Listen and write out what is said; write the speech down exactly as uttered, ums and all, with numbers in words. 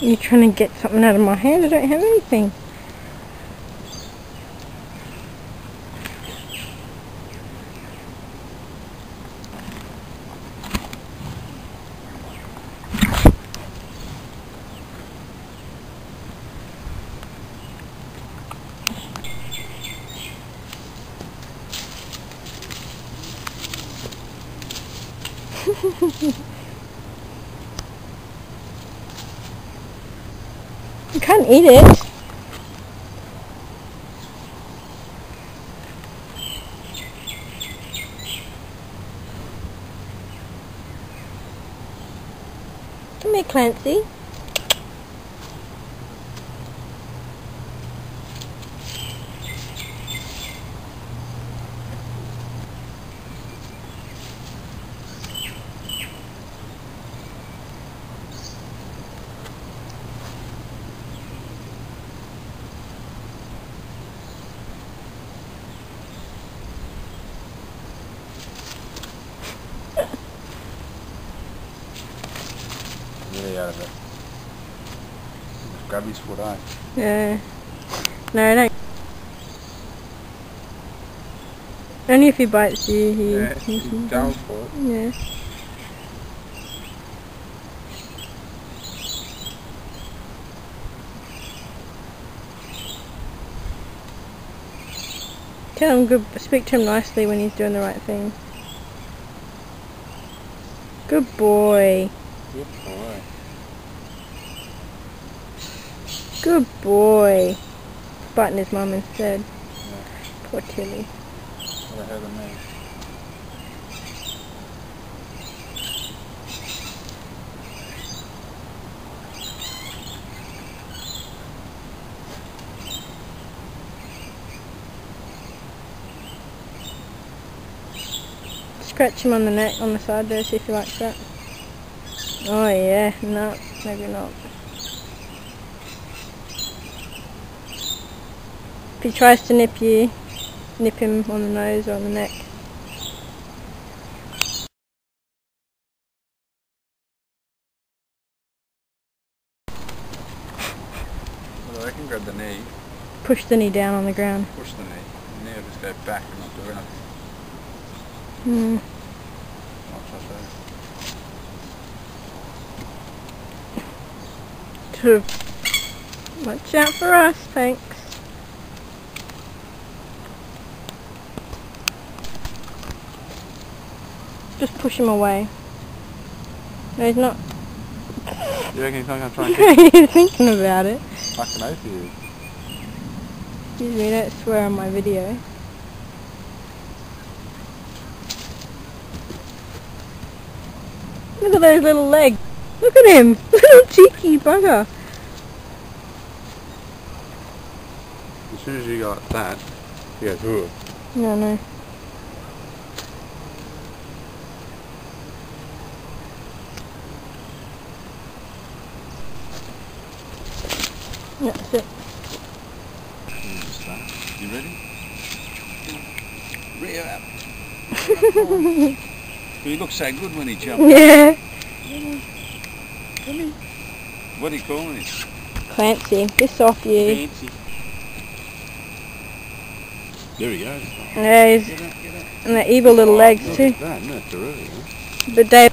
You're trying to get something out of my hand? I don't have anything. You can't eat it. Come here, Clancy. Really out of it. Just grab his foot, eh? Yeah. No, no. Only if he bites you, he... Yeah, he's down for it. Yeah. Tell him good, speak to him nicely when he's doing the right thing. Good boy. Good boy. Good boy. Biting his mum instead. Yeah. Poor Tilly. What the hell than me. Scratch him on the neck, on the side there, see if he likes that. Oh yeah, no, maybe not. If he tries to nip you, nip him on the nose or on the neck. Well, I can grab the knee. Push the knee down on the ground. Push the knee. The knee will just go back and not do anything. Hmm. Not so bad. Watch out for us, thanks. Just push him away. No, he's not. You reckon he's not going to try and kick? He's thinking about it. Fucking oath he is. Excuse me, don't swear on my video. Look at those little legs. Look at him. Little cheeky bugger. As soon as you go like that, he goes, ugh. No, no. That's it. You ready? Rear up. He looks so good when he jumps. Yeah. What do you call him? Clancy, piss off you. Fancy. There he goes. Yeah, he's, Get up, get up. and the evil little legs Look too. at that, no, terrific, huh? But Dave.